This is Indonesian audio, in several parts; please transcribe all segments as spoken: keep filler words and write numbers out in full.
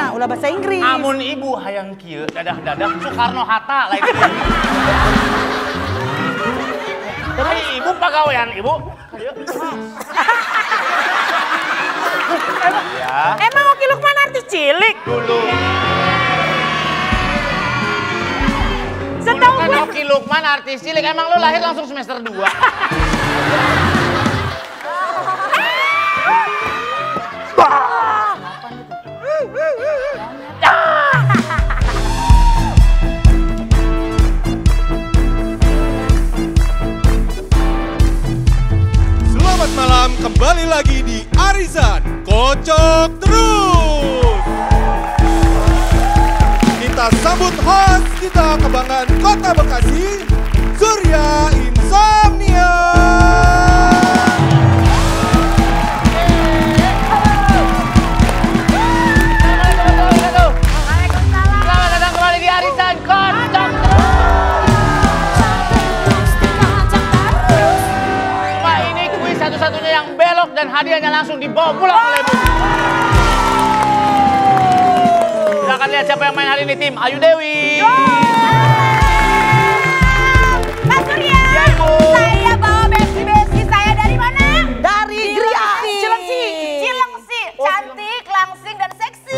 nya ulah bahasa Inggris. Amun ibu hayang kieu dadah-dadah Soekarno-Hatta lain. Tapi ibu pagawean ibu. Ya. Emang Oki Lukman artis cilik? Dulu. Setahu gue. Oki Lukman artis cilik, emang lo lahir langsung semester dua. Selamat malam, kembali lagi di Arisan Kocok Terus. Kita sambut host kita kebanggaan Kota Bekasi, Surya Insomnia. Selamat datang kembali di Arisan Kocok Terus. Pak, ini kuis satu-satunya yang belok dan hadiahnya langsung dibawa pulang oleh ibu. Kita akan lihat siapa yang main hari ini, tim Ayu Dewi. Mas Surya, ya, Ibu. Saya bawa besi-besi saya dari mana? Dari Gria. Cilengsi. Cilengsi. Cantik, langsing, dan seksi.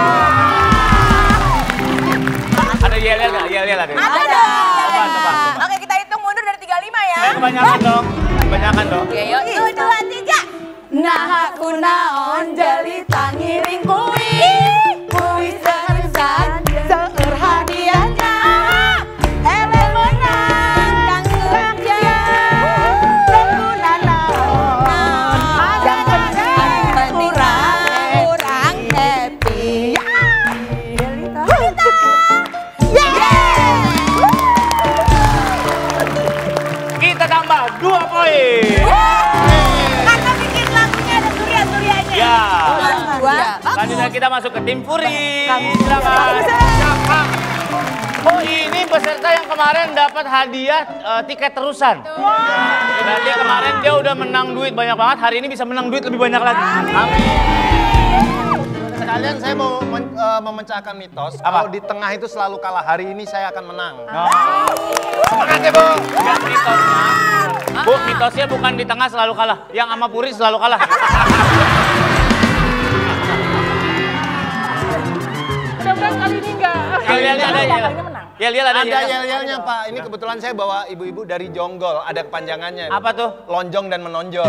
Ada yel-yel nggak? Yel-yel ada? Ada dong. Coba, coba. Oke, kita hitung mundur dari tiga puluh lima ya. Eh, kebanyakan dong. Kebanyakan dong. Oke, yuk. Satu, dua, tiga. Nah aku naon jelita ngiring kuis. Kuis serisan seueur hadiahnya. Ele menang kang Surya. Teguna naon. Jangan kurang kurang happy. Jelita. Kita tambah dua poin. Karena bikin lagunya ada Surya-Suryanya. Ya. Dua. Selanjutnya kita masuk ke tim Puri. Silakan. Oh, ini peserta yang kemarin dapat hadiah uh, tiket terusan. Berarti kemarin dia udah menang duit banyak banget, hari ini bisa menang duit lebih banyak lagi. Amin. Sekalian saya mau men, uh, memecahkan mitos. Kalau di tengah itu selalu kalah, hari ini saya akan menang. Oh. Semangat ya, Bu. Lihat mitosnya. Bu, mitosnya bukan di tengah selalu kalah. Yang sama Puri selalu kalah. Mudah-mudahan kali ini enggak. Yel-yelnya ada, yel. Yel-yel ada, Ada yel. yel-yelnya, Pak. Ini kebetulan saya bawa ibu-ibu dari Jonggol. Ada kepanjangannya. Apa tuh? Lonjong dan menonjol.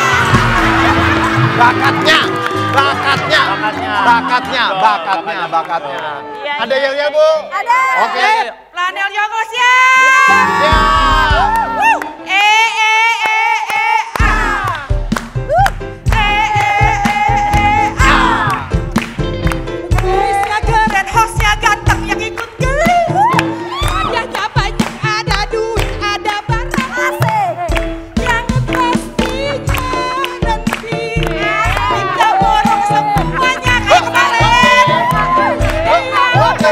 Bakatnya, bakatnya, Bakatnya. bakatnya, bakatnya, bakatnya. Ada yel-yel, Bu? Ada. Oke. Planel Joko siap. Ya. Eh, eh, eh, eh, ah. Uh. Eh, eh, eh, eh, ah. Kuisnya keren, hostnya ganteng yang ikut geli. Hadiahnya banyak, ada duit, ada barang. Asik. Yang pastinya nanti kita borong semuanya kayak kemarin. Oke.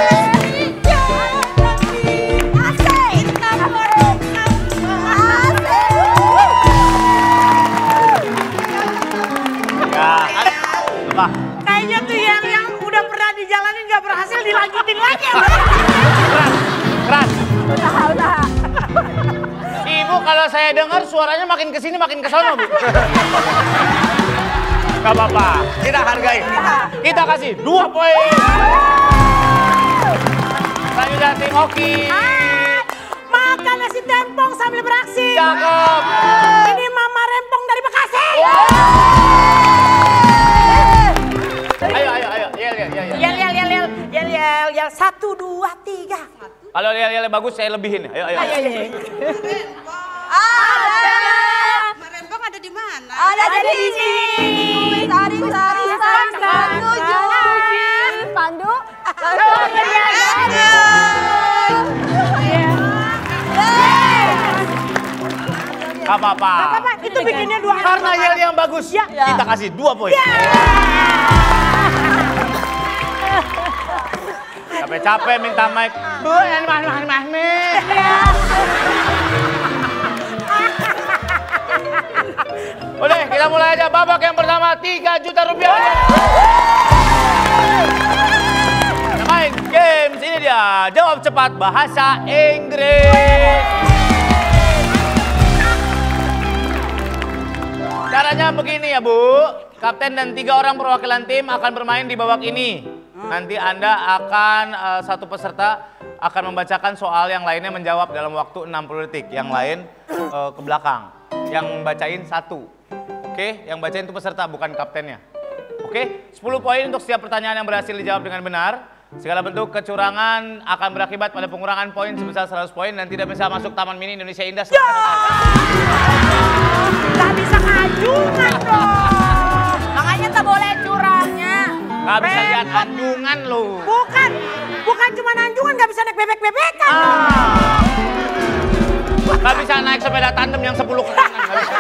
Ya. Apa? Kayaknya tuh yang yang udah pernah dijalanin nggak berhasil dilanjutin lagi. Keras, keras. Usaha usaha. Ibu kalau saya dengar suaranya makin kesini makin kesono, Bu. Gak apa-apa, kita hargai. Kita kasih dua poin. Selanjutnya tim Oki. Makan nasi tempong sambil beraksi. Cakep. Ini Mama Rempong dari Bekasi. Ayo, ayo, ayo. Yel, yel, yel, yel. Yel yel yel yel yel yel yel satu dua tiga. Kalau yel-yelnya bagus, saya lebihin. Ayo, ayo. Ayo ayo. Ada. Rempong ada di mana? Ada di sini. Sari sari sari satu tujuh. Pandu. Gak apa-apa. Apa itu bikinnya dua. Karena yel yang bagus, Ya. kita kasih dua poin. Capek-capek minta mic. Bu, yang mah-mah-mah. Udah, kita mulai aja babak yang pertama, tiga juta rupiah. jawab cepat bahasa Inggris. Caranya begini ya Bu, kapten dan tiga orang perwakilan tim akan bermain di babak ini. Nanti Anda akan, uh, satu peserta akan membacakan soal, yang lainnya menjawab dalam waktu enam puluh detik. Yang lain uh, ke belakang, yang bacain satu. Oke, yang bacain itu peserta bukan kaptennya. Oke, sepuluh poin untuk setiap pertanyaan yang berhasil dijawab dengan benar. Segala bentuk kecurangan akan berakibat pada pengurangan poin sebesar seratus poin dan tidak bisa masuk Taman Mini Indonesia Indah. Ya! Gak bisa anjungan dong. Makanya tak boleh curangnya. Gak bisa lihat anjungan lo. Bukan, bukan cuma anjungan, gak bisa naik bebek-bebekan. Ah. Gak bisa naik sepeda tandem yang sepuluh kenangan. Gak bisa.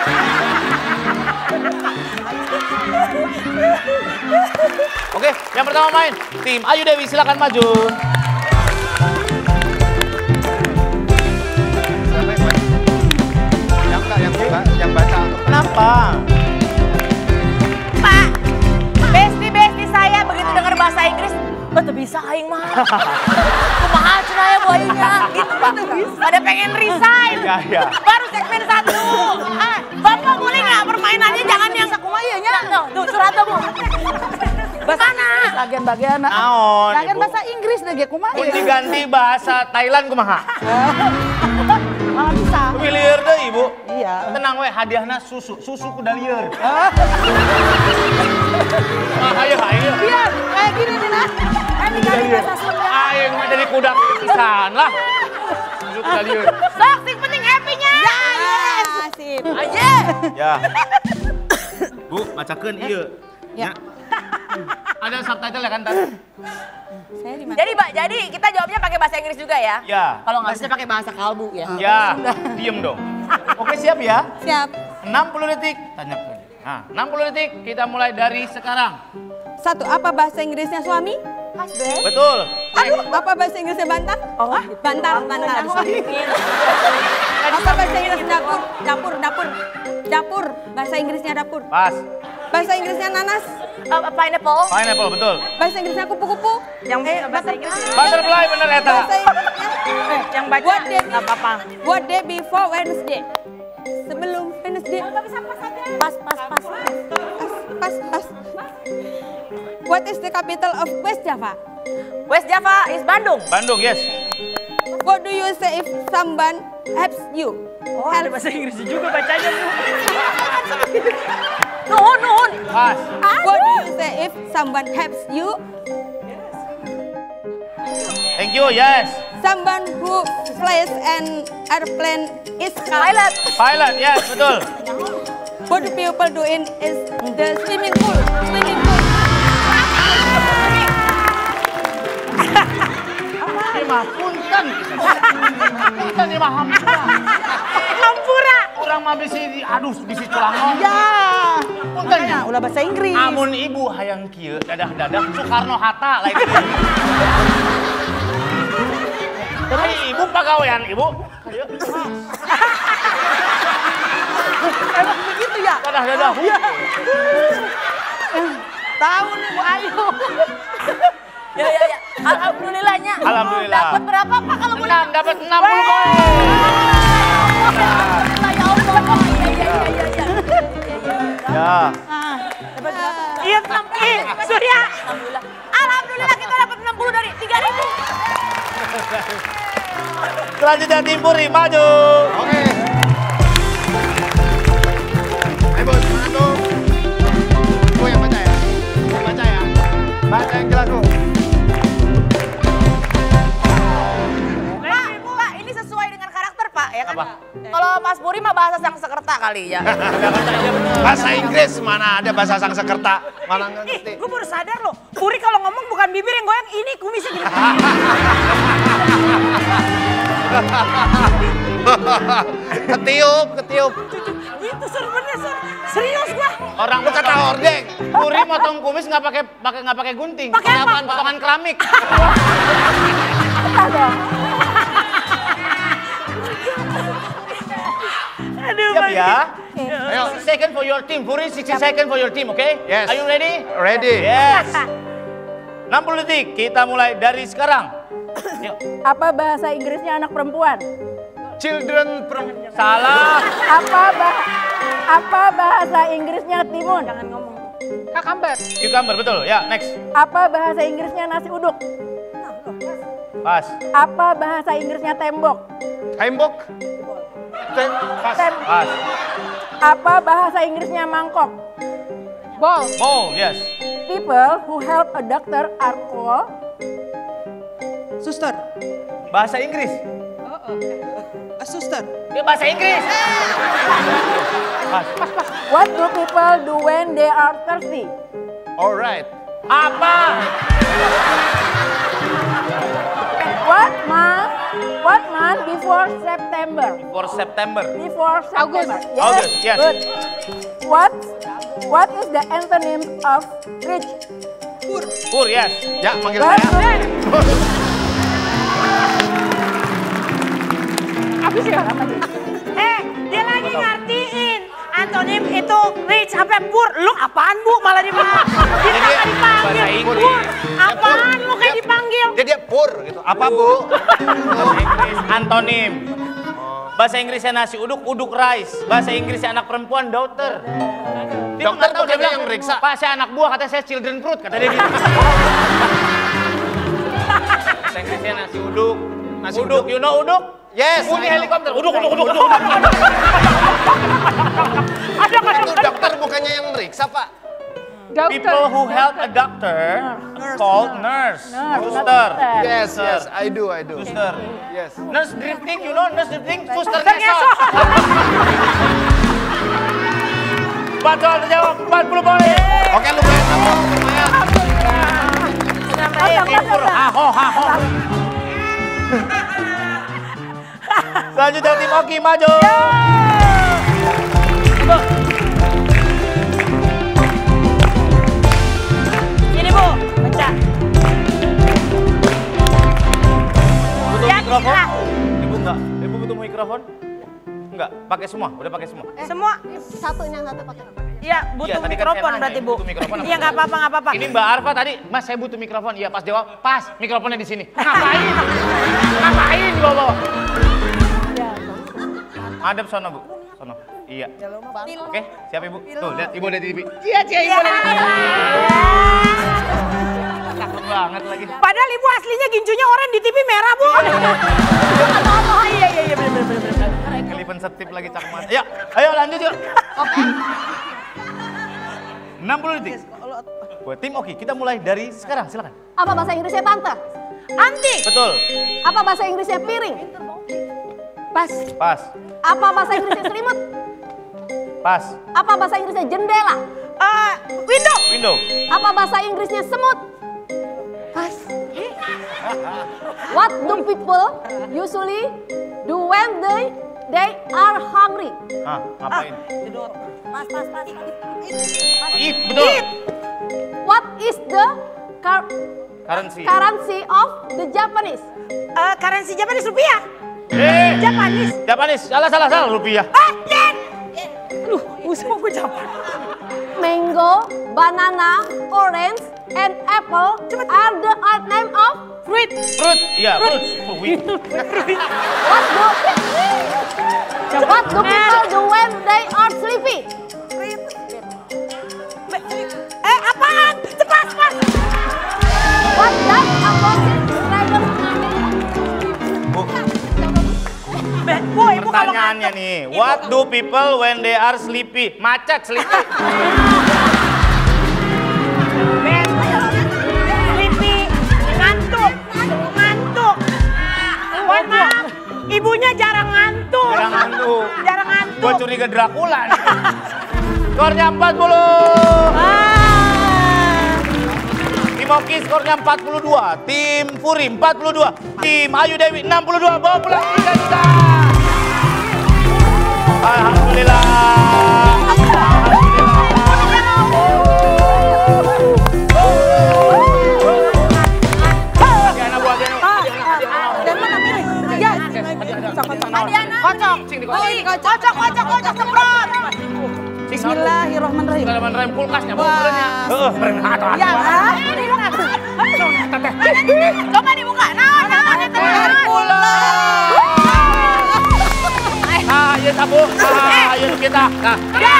Oke, yang pertama main tim Ayu Dewi, silakan maju. Yang enggak, yang buka, yang baca. Kenapa? Pak, besti-besti saya begitu dengar bahasa Inggris, betul bisa aing mah. Kumaha cenah ya buayanya, gitu betul bisa. Pada pengen resign. Ya, ya. Baru segmen satu. Ah, Bapak boleh nggak permainannya jangan yang kumaha ieu nya. Tuh surat Bu. Basana. Bagian-bagian. Naon, Bagian Ibu? bahasa Inggris deh, kumaha. Kunci ganti bahasa Thailand kumaha? Malah bisa. Miliar deh Ibu. Iya. Tenang we, hadiahnya susu, susu kuda liar. Ah, ayo, ayo. Iya, kayak gini nih nah. Kan dikasih bahasa Sunda. Ayo mah jadi kuda pisan lah. Susu kuda liar. Sok, sing penting happy-nya. Yes. Sip. Aja. Ya. Bu, bacakeun ieu. Ya. Ada subtitle ya kan tadi? Saya di mana? Jadi, Mbak, jadi kita jawabnya pakai bahasa Inggris juga ya? Ya. Kalau nggak bisa pakai bahasa kalbu ya. Ya, diem dong. Oke, siap ya? Siap. enam puluh detik, tanya ke dia. Nah, enam puluh detik, kita mulai dari sekarang. Satu, apa bahasa Inggrisnya suami? Husband. Betul. Aduh, apa bahasa Inggrisnya bantal? Oh, Bantal, bantal. Apa bahasa Inggris dapur? Dapur, dapur. Dapur, bahasa Inggrisnya dapur. Pas. Bahasa Inggrisnya nanas. Uh, pineapple. Pineapple, betul. Bahasa Inggrisnya kupu-kupu. Yang Eh, bahasa Inggris. Butterfly, bener Eta. Bahasa Inggrisnya. Eh, yang baca What day, nggak apa-apa. what day before Wednesday? Sebelum Wednesday. Pas, pas, pas. Pas, pas. What is the capital of West Java? West Java is Bandung. Bandung, yes. What do you say if someone helps you? Oh, ada bahasa Inggris juga bacanya. Nuhun, nuhun. Pas. What do you say if someone helps you? Thank you, yes. Someone who flies an airplane is Pilot. Pilot, yes, betul. What do people do in is the swimming pool? Swimming pool. Ini mah punten. Punten ini mah hampura. Hampura. Orang mah bisi, aduh, bisi culangon. Ya. Punten ya. Makanya, ulah bahasa Inggris. Amun ibu hayang kieu dadah-dadah Soekarno Hatta lain kieu. Terus ibu pagawean ibu. Emang begitu ya? Dadah-dadah. Tahu nih Bu Ayu. Ya, ya, ya. Alhamdulillahnya. Alhamdulillah. Dapat berapa Pak kalau boleh? Enam, dapat enam puluh poin. Alhamdulillah ya Allah. Iya, iya, iya, iya. Ya. Iya, enam. Ih, Surya. Alhamdulillah. Alhamdulillah kita dapat enam puluh dari tiga ribu. Selanjutnya tim Puri, maju. Oke. Ayo bos, mana tuh? Gue yang baca ya. Yang baca ya. Baca yang jelas bu. Pak, Pak, ini sesuai dengan karakter Pak, ya kan? Apa? Kalau Mas Puri mah bahasa sang sekerta kali ya. Bahasa Inggris mana ada bahasa sang sekerta? Mana nggak Ih, ngerti? gue baru sadar loh. Puri kalau ngomong bukan bibir yang goyang, ini kumisnya gini. Ketiup, ketiup. Gitu serbennya, Sur. Serius gua. Orang Lu kata hordeng. Puri motong kumis nggak pakai pakai nggak pakai gunting. Pakai apa? Apaan? Potongan keramik. Aduh, Siap ya? Ayo. sixty second for your team. Puri, sixty second for your team, oke? Yes. Are you ready? Ready. Yes. enam puluh detik, kita mulai dari sekarang. Yuk. Apa bahasa Inggrisnya anak perempuan? Children perempuan. Salah. Apa bah apa bahasa Inggrisnya timun? Jangan ngomong. Kakamber. Cucumber, betul. Ya, next. Apa bahasa Inggrisnya nasi uduk? Pas. Apa bahasa Inggrisnya tembok? Tembok. Tem pas. Tem- Pas. Apa bahasa Inggrisnya mangkok? Ball. Oh, yes. People who help a doctor are called Suster. Bahasa Inggris. A suster. Ya, bahasa Inggris. Pas. what do people do when they are thirsty? Alright. Apa? What month? What month before September? For September. Before September. August. Yes, August, yes. Good. What? What is the antonym of rich? Pur, yes. Ya, manggil Good. saya. Habis ya? Eh, dia lagi ngertiin. Antonim itu rich apa pur? Lu apaan bu? Malah di kita nggak dipanggil. bahasa Inggris. Pur, apaan lu kayak Dia- dipanggil? Dia dia pur gitu. Apa bu? Bahasa Inggris antonim. Bahasa Inggrisnya nasi uduk, uduk rice. Bahasa Inggrisnya anak perempuan, daughter. Dia Dokter nggak tahu, dia bukannya bilang, yang meriksa. Pak, saya anak buah, katanya saya children fruit, kata dia gitu. Bahasa Inggrisnya nasi uduk. Nasi uduk, uduk. you know uduk? Yes. Bunyi I know. helikopter, uduk, uduk, uduk, uduk. uduk. Ada kan? Itu dokter bukannya yang meriksa pak? Dokter. People who help a doctor called nurse. Nurse, Suster. not Yes, yes, I do, I do. Suster. Yes. Nurse drifting, you know nurse drifting? Suster Suster ngesot. ngesot. Empat soal terjawab, empat puluh poin. Oke, lu main apa? Bermain. Kosong, Timpur, kosong. haho, haho. Selanjutnya tim Oki maju. Coba. Ini bu, baca. Butuh Ya, mikrofon? bismillah. Ibu enggak? Ibu butuh mikrofon? Enggak, pakai semua, udah pakai semua. Semua, Satunya satu pakai. ya butuh Iya, tadi kan mikrofon saya nanya, berarti bu. butuh mikrofon apa? Iya nggak apa-apa, nggak apa-apa. Ini Mbak Arfa tadi, Mas saya butuh mikrofon. Iya pas jawab, pas mikrofonnya di sini. Ngapain? Ngapain bawa-bawa? Adep sono bu, sono. Iya. Oke, siap ibu. Tuh lihat ibu ada di T V. Cia cia ibu ada di T V. Takut banget lagi. Padahal ibu aslinya ginjunya orang di T V merah bu. Oh iya iya iya bener bener bener. Kelipan setip lagi cakman. Ya, ayo lanjut yuk. Oke. enam puluh detik. Buat tim Oki, kita mulai dari sekarang, silakan. Apa bahasa Inggrisnya tante? Anti. Betul. Apa bahasa Inggrisnya piring? Pas. Pas. Apa bahasa Inggrisnya selimut? Pas. Apa bahasa Inggrisnya jendela? Eh, window. Window. Apa bahasa Inggrisnya semut? Pas. What do people usually do when they they are hungry? Ah, ngapain? Pas, pas, pas. Eat, betul. What is the car- Currency. currency of the Japanese? Eh, currency Japanese rupiah. Eh, Japanese. Japanese. Salah, salah, salah. Rupiah. Ah, yen. Aduh, semua gue Japan. Mango, banana, orange, and apple are the odd name of fruit. Fruit. Iya, fruit. Fruit. What do What do people do when they are sleepy? Eh, apaan? Cepat, cepat. What does a monkey dragon? Be, bu, ibu kalau Pertanyaannya nih, what do people when they are sleepy? Macet, sleepy. Ben, sleepy, ngantuk, ngantuk. Mohon maaf, ibunya jarang ngantuk. Jarang ngantuk. Jarang ngantuk. Gua curiga Dracula nih. Skornya empat puluh. Ah. Tim Oki skornya empat puluh dua. Tim Furi empat puluh dua. Tim Ayu Dewi enam puluh dua. Bawa pulang tiga juta. Alhamdulillah. Adiana bu, Adiana. Kocok. Kocok, kocok, kocok, semprot. Bismillahirrahmanirrahim. Bismillahirrahmanirrahim. Kulkasnya bawa pulannya. Heeh, berenang atau Ya, coba dibuka. Nah, nah, nah. Nah, nah. Ya,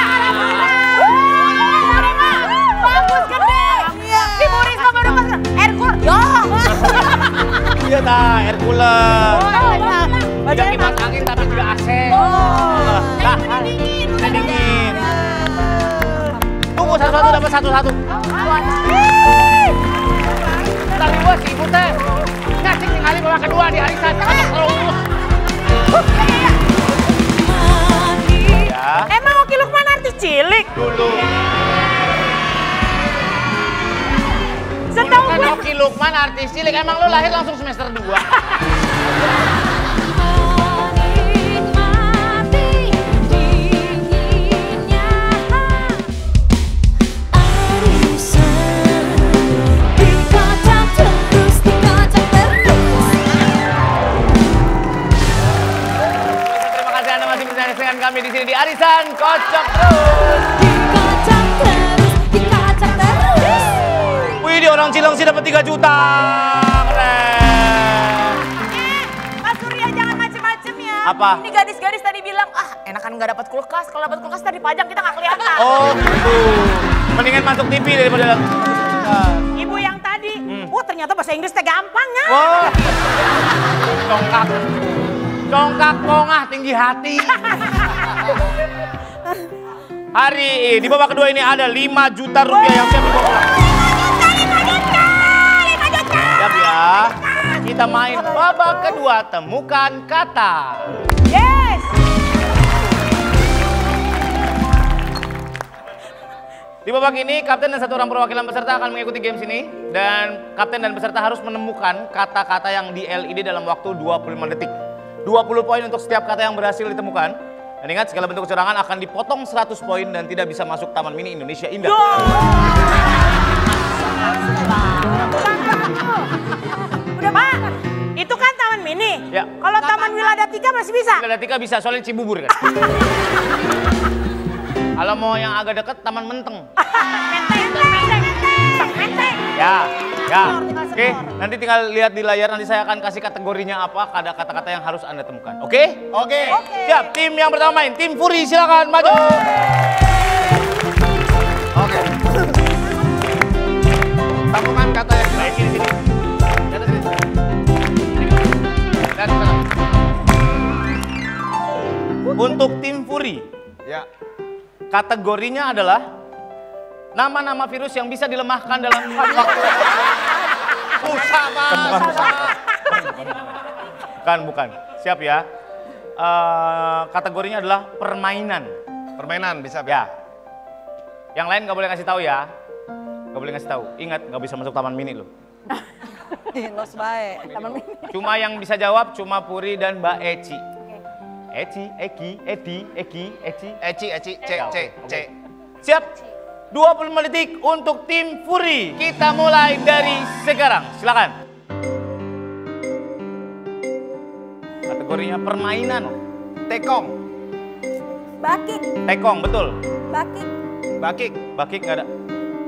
bagus gede. Si Burisma baru masuk. Hercules. Ya. Iya dah, Hercules. Oh, Tidak kipas angin tapi juga A C. Oh. Nah, dingin. udah dingin. Tunggu satu-satu dapat satu-satu. Tadi gua si ibu teh. Ngasih tinggalin bola kedua di arisan. Terus. Ya. Emang Oki Lukman artis cilik? Dulu. Setahu Bukan gue. Oki Lukman artis cilik. Emang lu lahir langsung semester dua. Dengan kami di sini di Arisan Kocok Terus. Dikocok terus, dikocok terus. Wih, di orang Cilengsi dapat tiga juta. Keren. Eh, Mas Surya jangan macem-macem ya. Apa? Ini gadis-gadis tadi bilang, ah enakan nggak dapat kulkas. Kalau dapat kulkas tadi pajang kita nggak kelihatan. Oh gitu. Mendingan masuk T V daripada dalam. Ibu yang tadi, Hmm. wah ternyata bahasa Inggris teh gampangnya. Wah. Congkak. Congkak pongah tinggi hati. Hari di babak kedua ini ada lima juta rupiah yang siap dibawa. Siap ya. Kita main babak kedua, temukan kata. Yes. Di babak ini, kapten dan satu orang perwakilan peserta akan mengikuti games ini. Dan kapten dan peserta harus menemukan kata-kata yang di L I D dalam waktu dua puluh lima detik. dua puluh poin untuk setiap kata yang berhasil ditemukan. Dan ingat, segala bentuk kecurangan akan dipotong seratus poin dan tidak bisa masuk Taman Mini Indonesia Indah. Udah Pak, itu kan Taman Mini. Ya. Kalau Taman Wiladatika masih bisa. Wiladatika bisa, soalnya Cibubur kan. Kalau mau yang agak deket, Taman Menteng. Menteng, menteng, menteng, menteng. Ya, ya. Skor, tinggal Oke, skor. nanti tinggal lihat di layar, nanti saya akan kasih kategorinya apa, ada kata-kata yang harus Anda temukan. Oke? Oke. Siap, tim yang pertama main, tim Furi silakan maju. Oke. Temukan kata yang Baik, sini, sini. Kata sini. Sini. Lihat ke sana. Untuk tim Furi, ya. kategorinya adalah nama-nama virus yang bisa dilemahkan dalam waktu. Susah, Mas. Susah. Bukan, bukan. Siap ya. Eh, kategorinya adalah permainan. Permainan bisa, Ya. Yang lain nggak boleh ngasih tahu ya. Nggak boleh ngasih tahu. Ingat, nggak bisa masuk Taman Mini loh. Los bae, Taman Mini. Cuma yang bisa jawab cuma Puri dan Mbak Eci. Eci, Eki, Edi, Eki, Eci. Eci, Eci, C, Ya, C, oke, C. oke. Siap. dua puluh lima detik untuk tim Furi. Kita mulai dari sekarang. Silakan. Kategorinya permainan. Tekong, Bakik, Tekong, betul. bakik, bakik, Bakik nggak ada.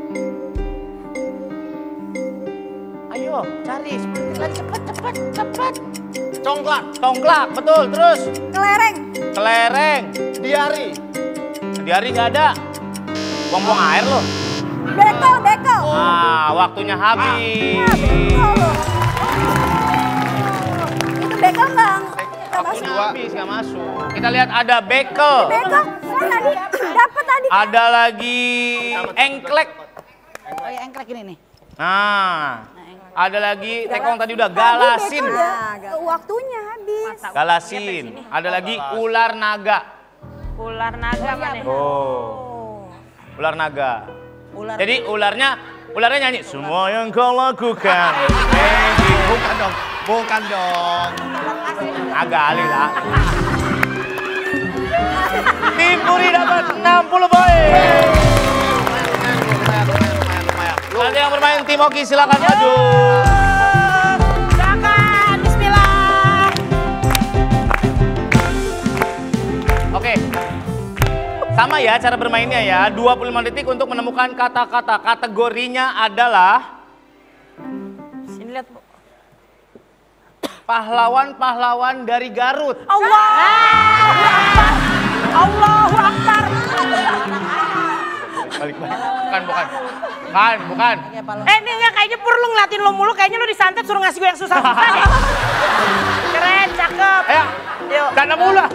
Ayo, cari. Cepat, cepat, cepat, cepat. congklak, Tongklak, betul. Terus. kelereng, Kelereng. diari, Di hari nggak ada. Buang-buang air loh. bekol, bekol. Ah, waktunya habis. Bekol loh. Itu bekol bang. Gak Waktunya masuk. habis, nggak masuk. Kita lihat ada bekel. Bekol, saya tadi dapat tadi. Ada lagi engklek. Oh ya engklek ini nih. Nah, ada lagi tekong tadi udah galasin. Nah, waktunya habis. Galasin. Ada lagi ular naga. Ular naga mana? Oh, ular naga. Ular. Jadi ularnya, ularnya nyanyi. Semua yang kau lakukan. bukan dong, bukan dong. Agak alih lah. Tim Puri dapat enam puluh poin. Nanti yang bermain tim Oki silakan maju. Silakan, bismillah. Oke. Sama ya cara bermainnya ya. dua puluh lima detik untuk menemukan kata-kata. Kategorinya adalah Sini lihat, Bu. pahlawan-pahlawan dari Garut. Allah. Allahu Akbar. Balik balik. Bukan bukan. Bukan bukan. Eh ini nggak kayaknya Pur lu ngeliatin lo mulu, kayaknya lu disantet suruh ngasih gue yang susah-susah deh. Keren, cakep. Ayo. Yuk. Gak nemu lah.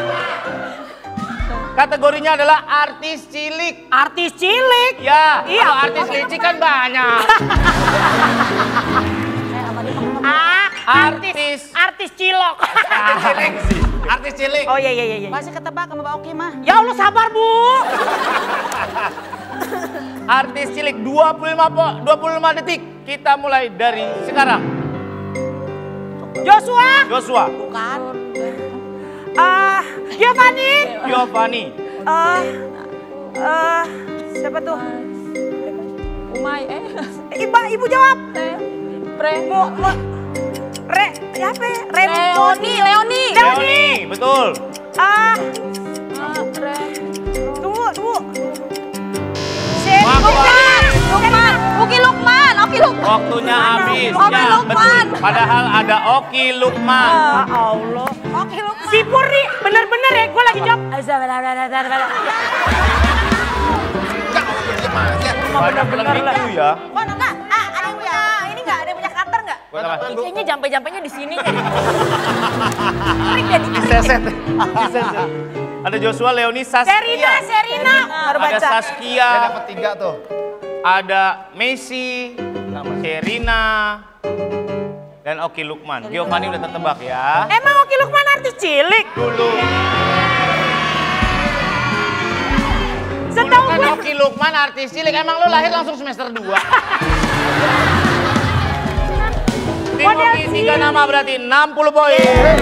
Kategorinya adalah artis cilik. Artis cilik. Ya, Iya. kalau artis licik kan banyak. Ah, Artis. artis cilok. Artis cilik sih. Artis cilik. Oh iya iya iya. iya. Masih ketebak sama Mbak Oki mah. Ya Allah sabar Bu. Artis cilik dua puluh lima po, dua puluh lima detik. Kita mulai dari sekarang. Joshua. Joshua. Bukan. Ah, Giovanni. Giovanni. Eh, eh, siapa tuh? Umay, eh. Ibu, ibu jawab. Pre. Mo, mo, Re, ya apa? ya? Re, Leoni, Leoni. Leoni, betul. Ah, Pre. tunggu, tunggu. Lukman. Lukman. Uki Lukman, Oki Lukman. Waktunya habis. Oki Ya, Lukman. betul. Padahal ada Oki Lukman. Ya Allah. Oki Lukman. Si Pur nih, bener-bener ya, gue lagi jawab. Banyak bilang gitu ya. Kok enggak? Ah, ada yang punya ini enggak? Ada yang punya cutter enggak? Buat apa? Kayaknya jampe-jampenya di sini kayaknya. Trik jadi Diseset. Diseset. Ada Joshua, Leoni, Serina, Saskia. Serina. Baru Ada baca. Saskia. Saya dapat tiga tuh. Ada Messi, Serina, dan Oki Lukman. Giovanni udah tertebak ya. Emang Oki Lukman artis cilik? Dulu. Setahu Kan gue. Oki Lukman artis cilik. Emang lu lahir langsung semester dua? Tim Model Oki tiga nama berarti enam puluh poin.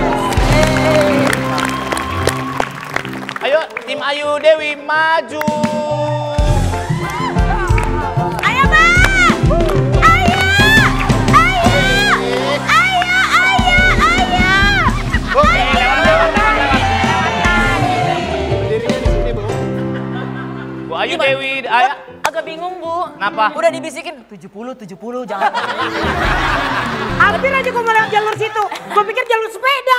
Ayo tim Ayu Dewi maju. Ayo, Mbak. Ayo. Ayo. Ayo, ayo, ayo. Oke, lewat lewat lewat lewat. Berdirinya di sini, Bu. Bu Ayu Dewi, ayo. Agak bingung, Bu. Kenapa? Udah dibisikin tujuh puluh, tujuh puluh, jangan. Hampir aja gue mau lewat jalur situ. Gue pikir jalur sepeda.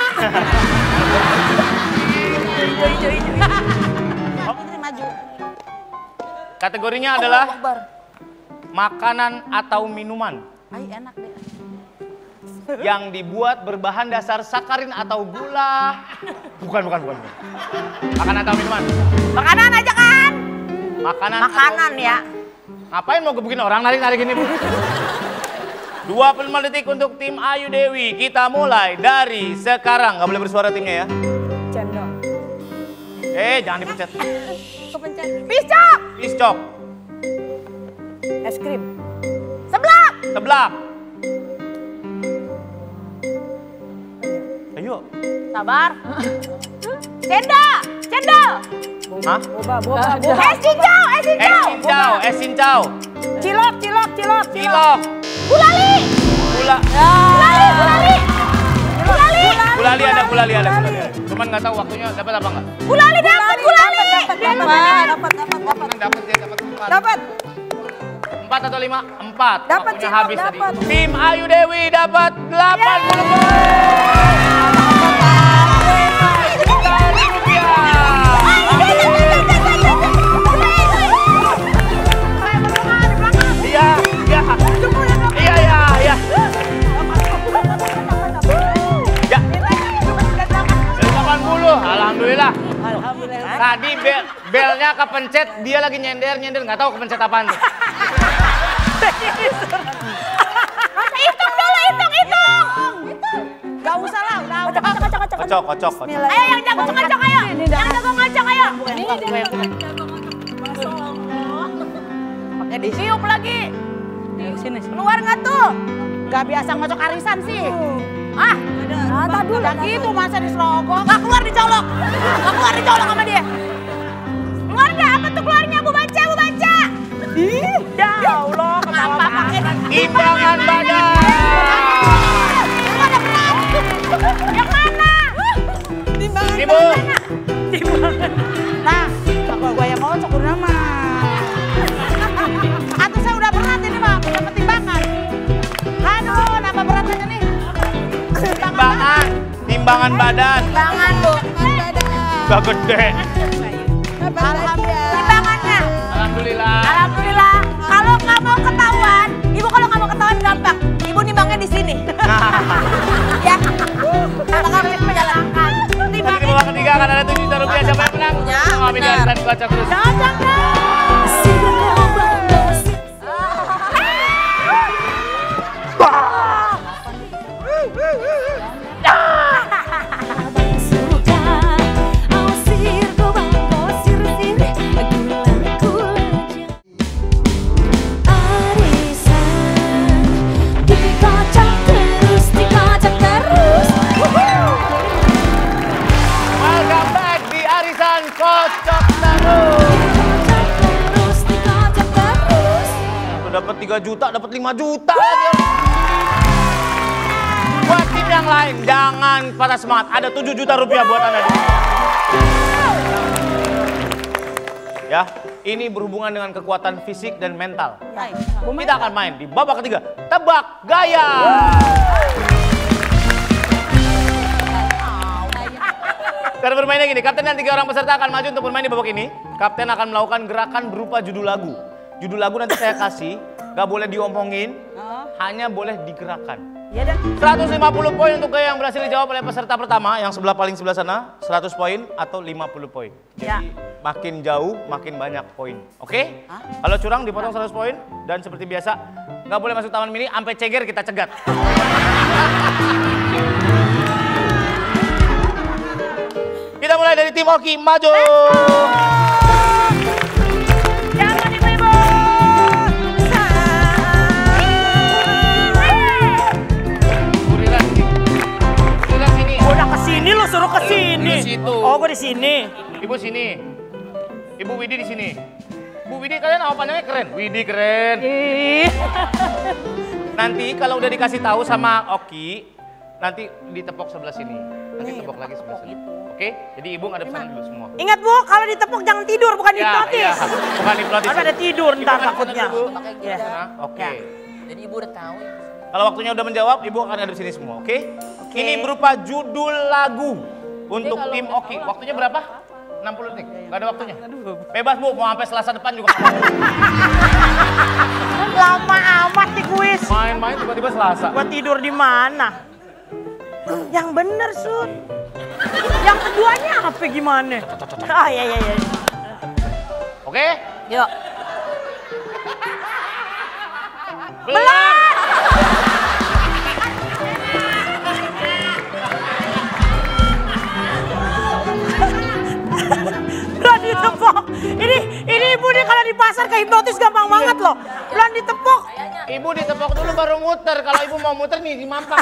Hijau, hijau, hijau. Putri maju. Kategorinya adalah Allahu Akbar. makanan atau minuman Ay, enak deh. yang dibuat berbahan dasar sakarin atau gula. Bukan, bukan, bukan. Makanan atau minuman? Makanan aja kan? Makanan. Makanan atau ya. minuman. Ngapain mau gebukin orang narik-narik ini, Bu? dua puluh lima detik untuk tim Ayu Dewi. Kita mulai dari sekarang. Nggak boleh bersuara timnya ya. Cendol. Eh, jangan dipencet. Kepencet. Piscok. Piscok. Es krim. Seblak. Seblak. Ayo. Sabar. Cendol. Cendol. Hah? Boba, boba, boba. Es cincau. Es Es cincau. cincau. Es cincau. Cilok, cilok, cilok, Cilok. Gulali. Gula. Gulali, gulali. Gulali. Gulali ada, gulali ada, gulali ada. Cuman nggak tahu waktunya dapat apa nggak. Gulali dapat gulali. Dapat, dapat, dapat, dapat. Kan dapat dia dapat empat. Dapat. Empat atau lima? Empat. Dapat, Waktunya Cino, habis dapat. tadi. Tim Ayu Dewi dapat delapan puluh poin. Iya, iya. Iya, iya, iya. Ya. Dari delapan puluh, alhamdulillah. Tadi bel, belnya kepencet, dia lagi nyender-nyender, nggak tahu kepencet apaan tuh. Hitung dulu, hitung, hitung. Gak usah lah, udah, udah. Kocok, kocok, kocok. Kocok, kocok, kocok. Ayo yang jago ngacok ayo. Yang jago ngacok ayo. Pakai disiup lagi. Sini, sini. Keluar nggak tuh? Gak biasa ngocok arisan sih. Ah, Ada dulu. udah gitu masa diserogok. Nggak keluar dicolok. Nggak keluar dicolok sama dia. Keluar nggak? Apa tuh keluarnya? Bu baca, bu baca. Ih, ya Allah, kenapa pakai Timbangan badan. Ada berat. Yang mana? Timbangan. Ibu. Timbangan. Nah, kalau gue yang ngocok udah mah. Atau saya udah berat ini mah, punya pertimbangan. Aduh, nambah berat aja nih. Timbangan. Timbangan badan. Timbangan, Bu. Udah gede. Alhamdulillah. Timbangannya. Alhamdulillah. Alhamdulillah. Kalau nggak mau ketahuan, ibu kalau nggak mau ketahuan gampang. Ibu nimbangnya di sini. Ya. Kalau kamu menjalankan. Nanti di babak ketiga akan ada tujuh juta rupiah. Siapa yang menang? Ya, Mengambil di arisan kocok terus. Jangan. Kocok terus, dikocok terus. Dapat tiga juta, dapat lima juta lagi. Buat tim yang lain, jangan patah semangat. Ada tujuh juta rupiah buat Anda. Ya, ini berhubungan dengan kekuatan fisik dan mental. Kita akan main di babak ketiga, tebak gaya. Cara bermainnya gini, kapten dan tiga orang peserta akan maju untuk bermain di babak ini. Kapten akan melakukan gerakan berupa judul lagu. Judul lagu nanti saya kasih, gak boleh diomongin, oh. hanya boleh digerakkan. Iya dah. seratus lima puluh poin untuk gaya yang berhasil dijawab oleh peserta pertama, yang sebelah paling sebelah sana, seratus poin atau lima puluh poin. Jadi ya. makin jauh, makin banyak poin. Oke? Okay? Kalau curang dipotong seratus poin, dan seperti biasa, gak boleh masuk taman mini, sampai ceger kita cegat. Kita mulai dari tim Oki, maju. Jangan ibu-ibu. Burilah sini. Burilah sini. Udah kesini lo, suruh kesini. Di situ. Oh, gue di sini. Ibu sini. Ibu Widi di sini. Bu Widi, kalian apa panjangnya keren? Widi keren. Nanti kalau udah dikasih tahu sama Oki, nanti ditepok sebelah sini. Nanti tepok lagi sebelah sini. Oke, jadi ibu ngadep sana dulu semua. Ingat Bu, kalau ditepuk jangan tidur, bukan ya, hipnotis. Ya, bukan hipnotis. Kan ada tidur ntar takutnya. Ya. Oke. Ya. Jadi ibu udah tahu ya. Kalau waktunya udah menjawab, ibu akan ngadep sini semua, oke? Oke. Ini berupa judul lagu untuk tim Oki. Waktunya berapa? enam puluh detik. Gak ada waktunya. Bebas Bu, mau sampai Selasa depan juga. Lama amat nih kuis. Main-main tiba-tiba Selasa. Gua tidur di mana? Yang bener, Sun. Yang keduanya apa gimana? Ah, iya, iya, iya. Oke? Yuk. Belum! Belum ditepok. Ini, ini ibu nih kalau di pasar ke hipnotis gampang banget loh. Belum ditepok. Ibu ditepok dulu baru muter. Kalau ibu mau muter nih dimampak.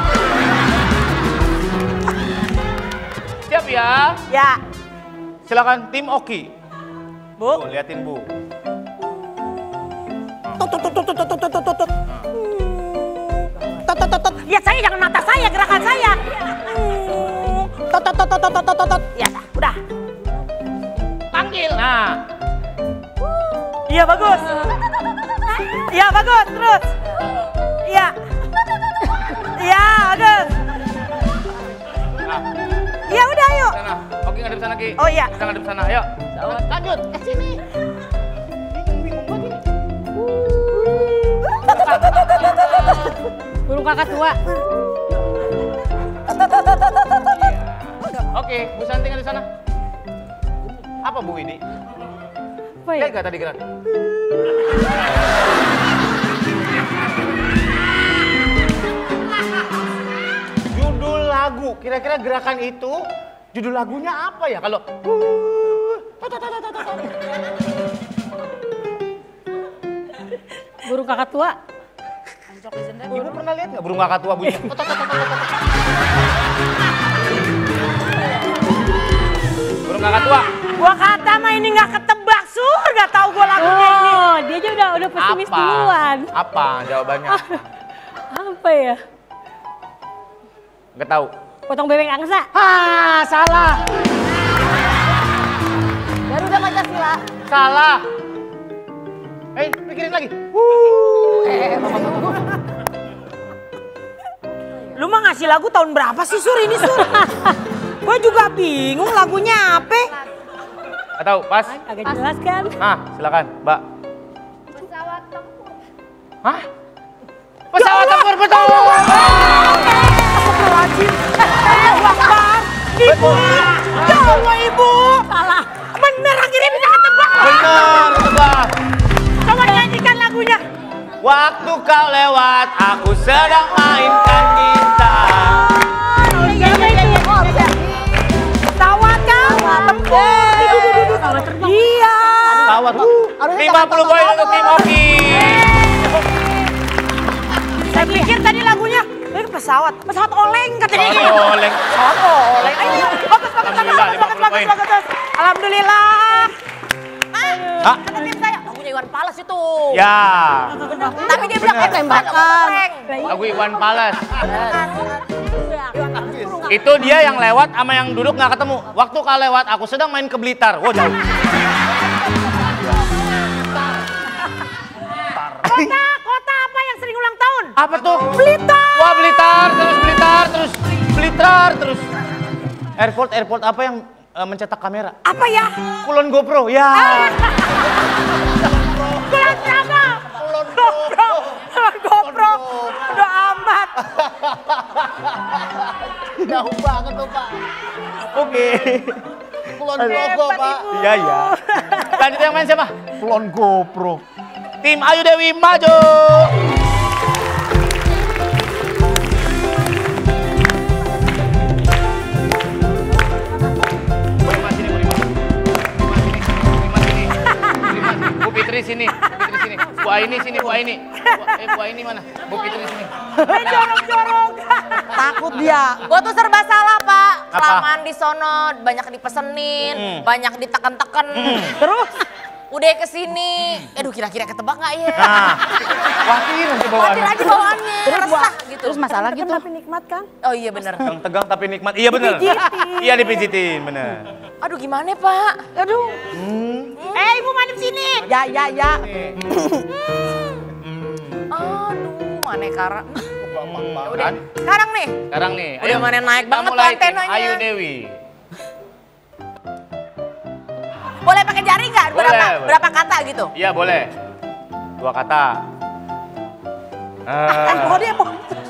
Siap ya? Ya. Silakan tim Oki. Bu. Tuh, liatin Bu. Tut tut tut tut tut tut tut tut tut. Tut tut tut tut. Lihat saya, jangan mata saya, gerakan saya. Tut tut tut tut tut tut tut. Ya, udah. Panggil. Nah. Iya bagus. Iya bagus, terus. Iya. Iya, bagus. Nah. Ya udah, yuk. Sana. Oki ngadep sana, Ki. Oh iya. Kita ngadep sana, ayo. Lanjut. Eh, sini. Bingung-bingung banget ini. Burung kakak tua. Oke, Bu Santi ngadep sana. Apa Bu Widi? Apa ya? Lihat gak tadi gerak? Judul lagu, kira-kira gerakan itu judul lagunya apa ya? Kalau Burung kakak tua. Ibu pernah lihat nggak burung kakak tua bunyi? Burung kakak tua. Gua kata mah ini nggak ketebak, Sur. Nggak tahu gua lagunya ini. Oh, dia aja udah udah pesimis Apa? duluan. Apa jawabannya? Apa ya? Nggak tahu. Potong bebek angsa. Ah, salah. Garuda Pancasila. Salah. Eh, pikirin lagi. Eh, Lu mah ngasih lagu tahun berapa sih, Sur? Ini, Sur. Gue juga bingung lagunya apa. Gak tahu, pas. Agak jelas kan? Nah, silakan, Mbak. Pesawat tempur. Hah? Pesawat tempur, betul! Astagfirullahaladzim. Eh, Wakbar. Ibu. Ya Allah, Ibu. Salah. Bener, akhirnya bisa ketebak. Benar, ketebak. Coba nyanyikan lagunya. Waktu kau lewat, aku sedang mainkan gitar. Oh iya iya iya. Oh bisa. Pesawat kan? Tempur. Iya. Pesawat. lima puluh poin untuk tim Oki. Saya pikir tadi lagunya eh, pesawat, pesawat oleng katanya. Oh, oleng. Pesawat oleng. Ayo, bagus, bagus, bagus, Alhamdulillah, bagus, bagus, lima puluh bagus, poin. bagus. Alhamdulillah. Hah? Kata tim saya, lagunya Iwan Fals itu. Ya. Tapi dia bilang, eh tembakan. Lagu Iwan Fals. Itu dia yang lewat sama yang duduk nggak ketemu. Waktu kau lewat, aku sedang main ke Blitar. Wow, jauh. Kota, kota apa yang sering ulang tahun? Apa tuh? Blitar. Wah, Blitar, terus Blitar, terus Blitar, terus. Airport, airport apa yang uh, mencetak kamera? Apa ya? Kulon GoPro, ya. Kulon berapa? Kulon GoPro. Kulon GoPro. Udah amat. Jauh banget tuh, Pak. Oke. Kulon GoPro, Pak. Iya, iya. Lanjut yang main siapa? Kulon GoPro. Tim Ayu Dewi maju. Bu Fitri sini, Bu Fitri sini. Bu Aini sini, Bu Aini. Bu, eh, Bu Aini mana? Bu Fitri sini. Jorok-jorok. Takut dia. Gue tuh serba salah, Pak. Apa? Kelamaan di sono, banyak dipesenin, Hmm. banyak diteken-teken. Terus? Udah kesini, aduh kira-kira ketebak gak ya? Nah, khawatir nanti Khawatir bawaannya. aja bawaannya, resah gitu. Terus masalah gitu. Tapi nikmat kan? Oh iya bener. Tegang, tegang tapi nikmat. Iya bener. Iya dipijitin, bener. Aduh gimana Pak? Aduh. Eh, Ibu madep sini. Ya ya ya. Aduh, mana Kara? Hmm, Udah, kan? sekarang nih. Sekarang nih, Udah mana naik kita banget tuh mulai tim antenanya. Ayu Dewi. Boleh pakai jari nggak? Boleh, Berapa, boleh. berapa kata gitu? Iya boleh. Dua kata. Eh, Ah, pohon dia, pohon.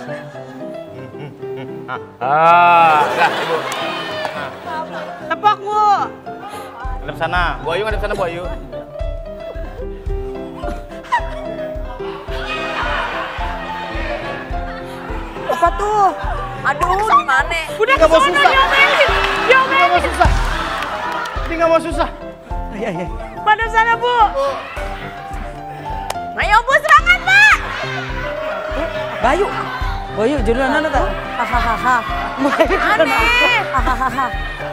ah, dah Ibu. Tepok, Bu. Ngadep sana. Bu Ayu ngadep sana, Bu Ayu. Apa tuh? Aduh gimana? Udah Nggak mau kesana, susah. diomelin. Ini Diomelin. nggak mau susah. Ini nggak mau susah. Madep sana, Bu. Ayo Bu serangan Pak! Bayu. Bayu judulnya mana tuh? Hahaha. Aneh. Hahaha.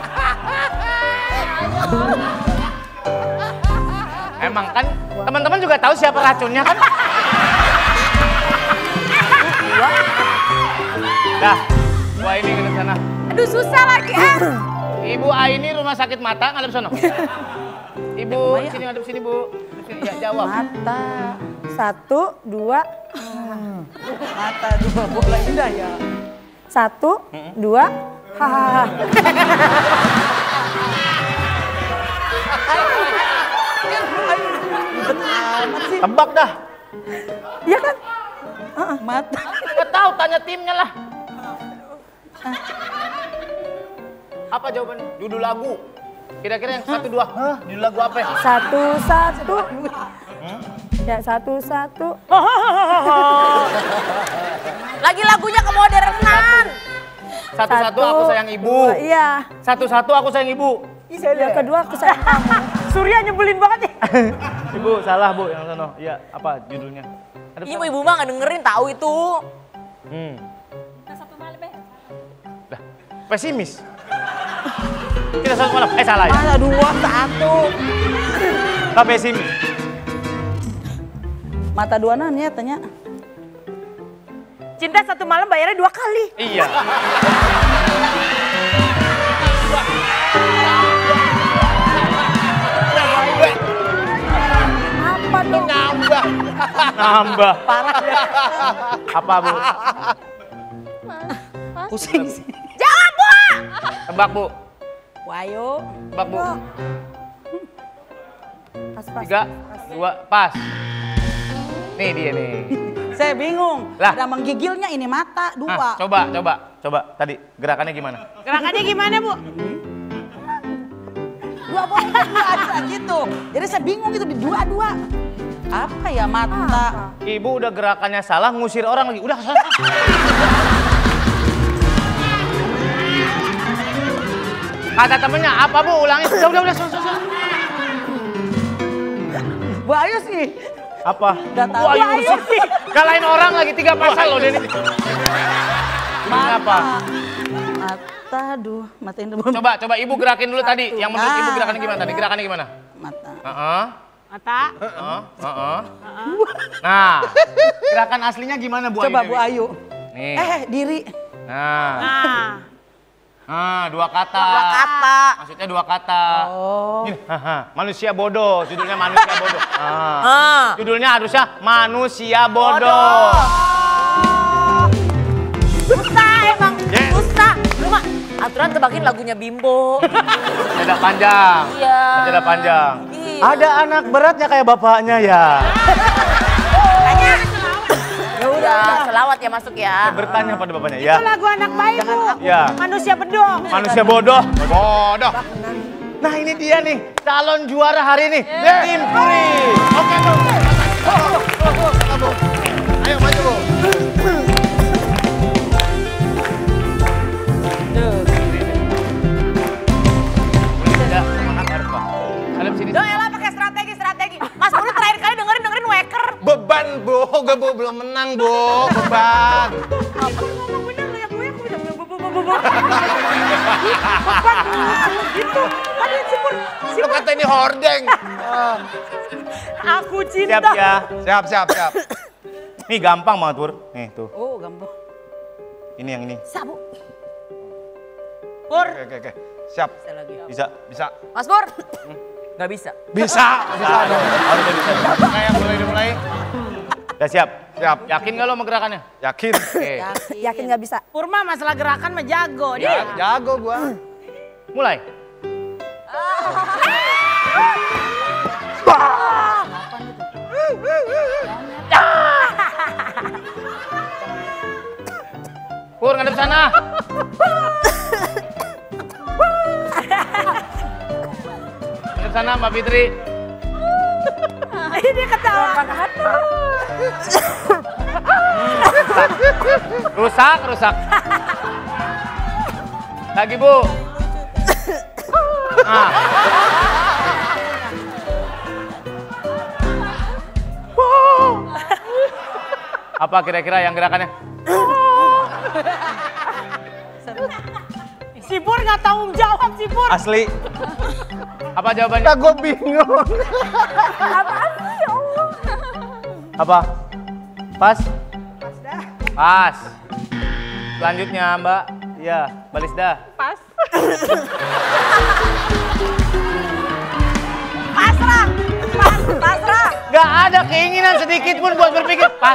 Emang kan teman-teman juga tahu siapa racunnya kan? Dah, Bu Aini ngadep sana. Aduh susah lagi ah. Ibu Aini rumah sakit mata ngadep sana. Ibu sini ngadep sini Bu. Sini, ya, jawab. Mata. Satu, dua. Mata dua bola indah ya. Satu, dua. Hahaha. Tebak dah. Iya kan? Heeh, mata. Nggak tahu, tanya timnya lah. Apa jawabannya? Judul lagu. Kira-kira yang satu dua. Hah? Judul lagu apa ya? Satu, satu. Ya, satu, satu. Lagi lagunya kemodernan. Satu-satu aku sayang ibu. Dua, iya. Satu-satu aku sayang ibu. Yang kedua aku sayang kamu. Surya nyebelin banget ya. Ibu salah Bu yang sono. Iya, apa judulnya? Ada Ibu ibu mah nggak dengerin tahu itu. Hmm. Dah, pesimis. Kita satu malam. Eh salah ya. Masa dua, satu. Nggak pesimis. Mata dua nanya tanya. Cinta satu malam bayarnya dua kali. Iya. Apa tuh? Nambah. Nambah. Parah ya. Apa Bu? Pusing sih. Jawab Bu! Tebak. Tebak, Bu. Bu Ayu. Tebak, Bu. Pas, pas. Tiga, dua, pas. Nih dia nih. Saya bingung. Lah. Ada menggigilnya ini mata dua. Nah, coba, coba, coba. Tadi gerakannya gimana? Gerakannya gimana, Bu? Dua boleh dua dua gitu. Jadi saya bingung itu di dua-dua. Apa ya mata? Ibu udah gerakannya salah, ngusir orang lagi. Udah salah. Kata temennya, apa Bu? Ulangin. Udah, udah, udah, selesai, selesai. Bu Ayu sih. Apa? Udah tahu. Bu Ayu sih. Kalahin orang lagi tiga pasal loh Denny. Ini apa? Mata, aduh, matain dulu. Coba, coba Ibu gerakin dulu tadi. Yang menurut Ibu Ah. gerakannya gimana tadi? Gerakannya gimana? Mata. Heeh. Mata. Heeh. Heeh. Nah, gerakan aslinya gimana Bu Ayu? Coba Dewi? Bu Ayu. Nih. Eh, diri. Nah. Nah. Nah, dua kata. Dua kata. Maksudnya dua kata. Oh. Gini, haha, manusia bodoh. Judulnya manusia bodoh. Ah. Ah. Judulnya harusnya manusia bodoh. Susah emang. Yes. Susah. Lu mah aturan tebakin lagunya Bimbo. Ada panjang. Iya. Ada panjang. Iya. Ada anak beratnya kayak bapaknya ya. Tanya. Ya udah, selawat ya masuk ya. Bertanya pada bapaknya ya. Itu lagu anak bayi, Bu. Ya. Manusia bedong. Manusia bodoh. Bodoh. Nah ini dia nih, calon juara hari ini. Tim Puri. Oke Bu. Ayo maju Bu. Tidak semangat harus Pak. Kalian sini. Dong, Ella pakai strategi, strategi. Mas Puri terakhir kali dengerin dengerin Waker. Beban Bu, gue Bu belum menang Bu, beban. Ngomong bener kayak gue, aku bilang bu bu bu bu bu. Gitu. Tadi si Pur, si Lu kata ini hordeng. aku cinta. Siap ya. Siap, siap, siap. Nih gampang banget Pur. Nih tuh. Oh, gampang. Ini yang ini. Sabu. Pur. Oke, oke, oke. Siap. Bisa. Bisa. Mas Pur. Nggak bisa. Bisa. Bisa dong. Harusnya bisa. Mulai, mulai, mulai. Udah siap? Siap. Yakin gak lo sama gerakannya? Yakin. Oke. Yakin nggak bisa? Pur mah masalah gerakan mah jago. Ya, Dia. jago gua. Mulai. Pur ngadep sana. Ngadep sana Mbak Fitri. Ini ketawa. Rusak, rusak. Lagi Bu. Nah. Apa kira-kira yang gerakannya? Si Pur nggak tanggung jawab si Pur. Asli. Apa jawabannya? Ya gue bingung. Apa? Pas? Pas. Selanjutnya Mbak. Iya, Balisda. Pas. Pasrah. Pas, pasrah. Gak ada keinginan sedikit pun buat berpikir pas.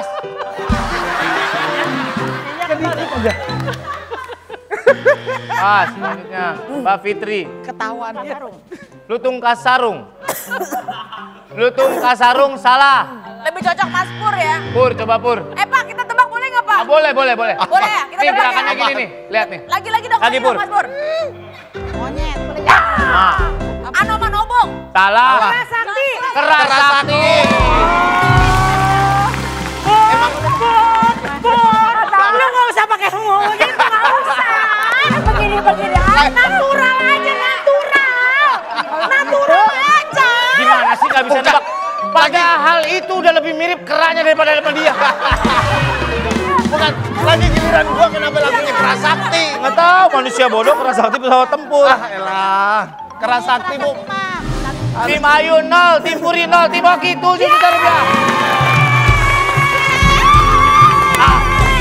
Pas, selanjutnya Mbak Fitri. Ketahuan. Lutung kasarung. Lutung kasarung salah. Lebih cocok Mas Pur ya. Pur, coba Pur. Eh Pak, kita tebak boleh nggak Pak? Ah, boleh, boleh, boleh. Boleh ya? Kita Nih tebak gerakannya ya? gini nih, lihat nih. Lagi-lagi dong, Lagi, lagi Pur. dong Mas Pur. Monyet. Nah, Anoman obong. salah. Keras sakti. Keras sakti. Emang Pur, Pur. Lu nggak usah pakai ngomong gitu, nggak usah. Begini-begini. Natural aja, natural. Natural aja. Gimana sih nggak bisa nebak? Padahal itu udah lebih mirip keraknya daripada sama dia. Bukan, lagi giliran gua kenapa lagunya Keras Sakti? Nggak tahu, manusia bodoh keras sakti pesawat tempur. Ah elah, Keras Sakti Bu. Tim Ayu nol, tim Puri nol, tim Oki tujuh juta rupiah. Ah.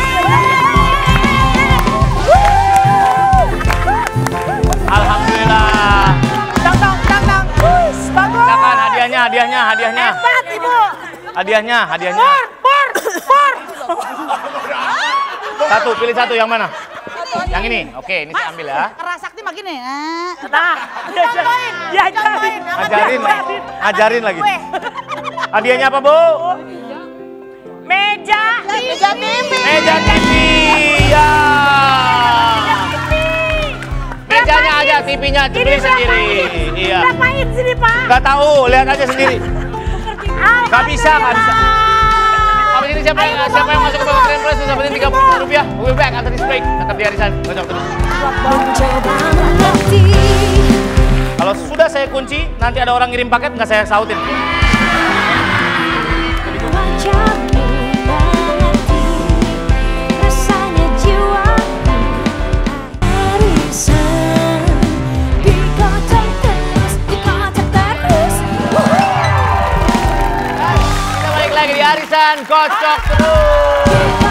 Alhamdulillah. Dong, dong, dong, dong. Bagus. Silakan hadiahnya, hadiahnya, hadiahnya. Hebat Ibu. Hadiahnya, hadiahnya. Pur, Pur, Pur. Satu, pilih satu yang mana? Yang ini. Oke, ini saya ambil ya. Keras sakti mah gini. Nah, Nah, diajarin. Diajarin. Ajarin, ajarin lagi. Hadiahnya apa, Bu? Meja. meja T V. Meja T V. Ya. Mejanya aja, T V-nya beli sendiri. Iya. Ngapain sini, Pak? Gak tahu, lihat aja sendiri. Gak bisa, gak bisa. Habis ini siapa yang, siapa yang masuk ke babak grand prize bisa dapetin tiga puluh juta rupiah. We'll be back after this break. Tetap di Arisan, kocok terus. Kalau sudah saya kunci, nanti ada orang ngirim paket, nggak saya sautin. Kita balik lagi di Arisan, kocok terus.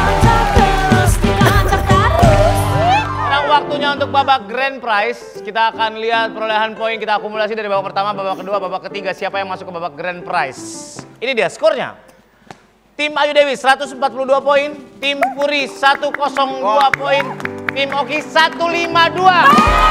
Waktunya untuk babak grand prize, kita akan lihat perolehan poin kita akumulasi dari babak pertama, babak kedua, babak ketiga, siapa yang masuk ke babak grand prize. Ini dia skornya. Tim Ayu Dewi seratus empat puluh dua poin, tim Puri seratus dua poin, tim Oki seratus lima puluh dua.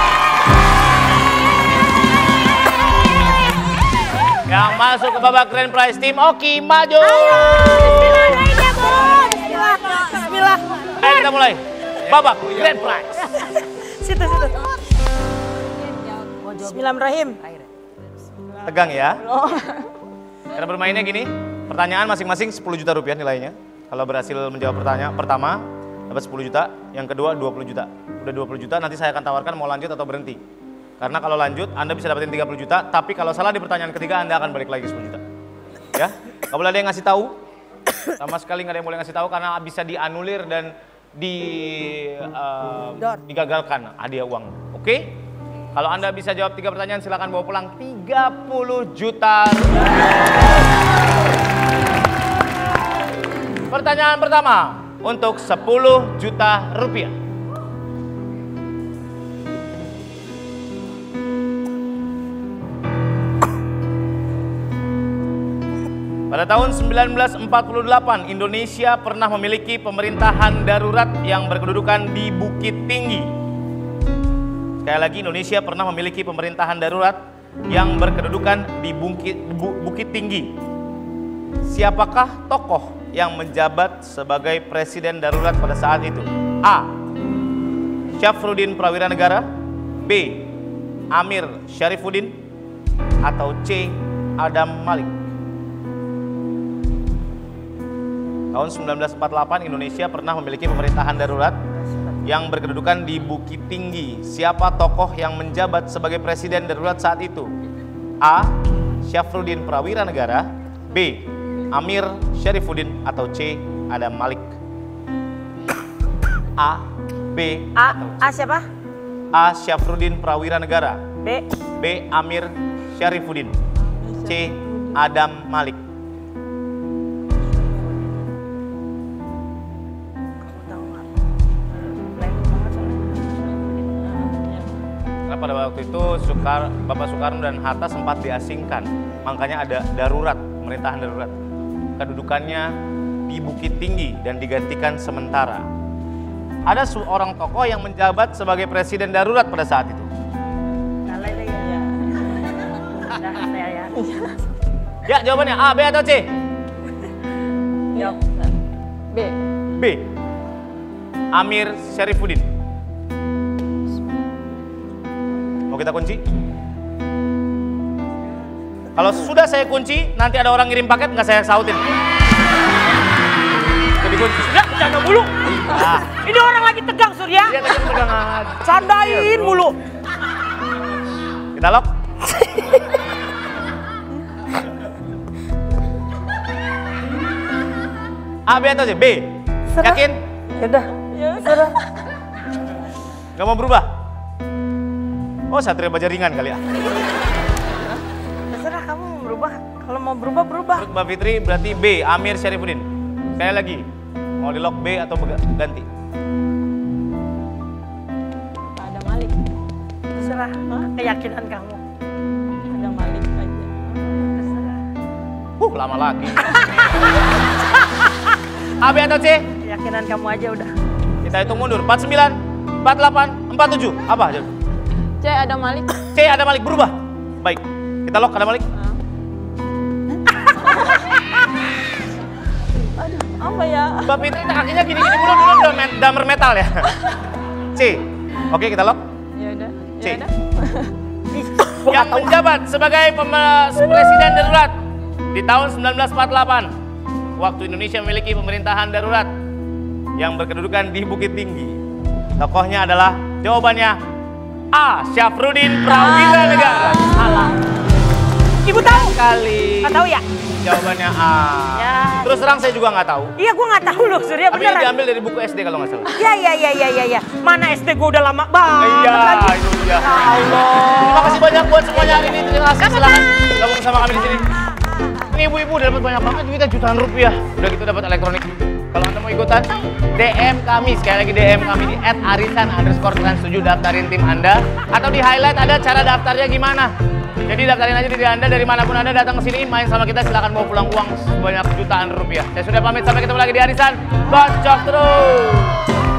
Yang masuk ke babak grand prize, tim Oki maju. Bismillah, aja, Bu. Bismillah. Bismillah. Ayo kita mulai. Babak grand prize. Situ, situ. Bismillahirrahmanirrahim. Tegang ya. Cara bermainnya gini, pertanyaan masing-masing sepuluh juta rupiah nilainya. Kalau berhasil menjawab pertanyaan pertama, dapat sepuluh juta, yang kedua dua puluh juta. Udah dua puluh juta, nanti saya akan tawarkan mau lanjut atau berhenti. Karena kalau lanjut, Anda bisa dapetin tiga puluh juta, tapi kalau salah di pertanyaan ketiga, Anda akan balik lagi sepuluh juta. Ya, nggak boleh ada yang ngasih tahu. Sama sekali nggak ada yang boleh ngasih tahu, karena bisa dianulir dan di uh, digagalkan hadiah uang. Oke? Kalau Anda bisa jawab tiga pertanyaan, silakan bawa pulang tiga puluh juta. Pertanyaan pertama untuk sepuluh juta rupiah. Pada tahun seribu sembilan ratus empat puluh delapan, Indonesia pernah memiliki pemerintahan darurat yang berkedudukan di Bukit Tinggi. Sekali lagi, Indonesia pernah memiliki pemerintahan darurat yang berkedudukan di Bukit, Bukit Tinggi. Siapakah tokoh yang menjabat sebagai presiden darurat pada saat itu? A. Syafruddin Prawiranegara, B. Amir Syarifuddin, atau C. Adam Malik. Tahun seribu sembilan ratus empat puluh delapan, Indonesia pernah memiliki pemerintahan darurat yang berkedudukan di Bukit Tinggi. Siapa tokoh yang menjabat sebagai presiden darurat saat itu? A. Syafruddin Prawiranegara, B. Amir Syarifuddin, atau C. Adam Malik. A, B, A, atau C. A siapa? A. Syafruddin Prawiranegara, B. B. Amir Syarifuddin, C. Adam Malik. Pada waktu itu Sukar, Bapak Soekarno dan Hatta sempat diasingkan, makanya ada darurat, pemerintahan darurat. Kedudukannya di Bukit Tinggi dan digantikan sementara. Ada seorang tokoh yang menjabat sebagai presiden darurat pada saat itu. Ya, jawabannya A, B, atau C? B. B. Amir Syarifuddin. Mau kita kunci? Kalau sudah saya kunci, nanti ada orang ngirim paket, nggak saya sautin. Jadi kunci. Ya, jangan mulu. Nah. Ini orang lagi tegang, Surya. Iya, tadi tegang aja. Candain mulu. Kita lock. A, B, atau C? B. Serah. Yakin? Yaudah. Ya, serah. Gak mau berubah? Oh, Satria Baja ringan kali ya. Terserah kamu mau berubah. Kalau mau berubah, berubah. Menurut Mbak Fitri berarti B, Amir Syarifuddin. Sekali lagi, mau di lock B atau ganti? Ada Malik. Terserah, keyakinan kamu. Ada Malik aja. Terserah. Uh, lama lagi. A, B, atau C? Keyakinan kamu aja udah. Kita hitung mundur. empat puluh sembilan, empat puluh delapan, empat puluh tujuh. Apa? C ada Malik. C ada Malik berubah. Baik, kita lock ada Malik. Aduh, apa ya? Mbak Fitri kakinya gini-gini mulu dulu udah met, drummer metal ya. C. Oke, kita lock. Ya udah. C. Ya udah. Yang menjabat sebagai pem- presiden darurat di tahun seribu sembilan ratus empat puluh delapan. Waktu Indonesia memiliki pemerintahan darurat yang berkedudukan di Bukit Tinggi. Tokohnya adalah jawabannya A. Syafruddin Prawira Negara. Salah. Ibu tahu? Kali. Nggak tahu ya? Jawabannya A. Ya. Terus terang saya juga nggak tau. Iya, gue nggak tahu loh, Surya, Tapi ini beneran. diambil dari buku S D kalau nggak salah. Iya, iya, iya, iya, iya, iya. Mana S D gue udah lama banget Iya, lagi. itu dia. Ya Allah. Terima kasih banyak buat semuanya hari ini. Terima kasih silahkan gabung sama kami di sini. Ini ibu-ibu udah dapat banyak banget duitnya jutaan rupiah. Udah gitu dapat elektronik. Kalau anda mau ikutan, D M kami sekali lagi D M kami di et arisan underscore trans tujuh daftarin tim anda atau di highlight ada cara daftarnya gimana. Jadi daftarin aja diri anda dari manapun anda datang ke sini main sama kita silakan bawa pulang uang sebanyak jutaan rupiah. Saya sudah pamit sampai ketemu lagi di arisan. Kocok terus.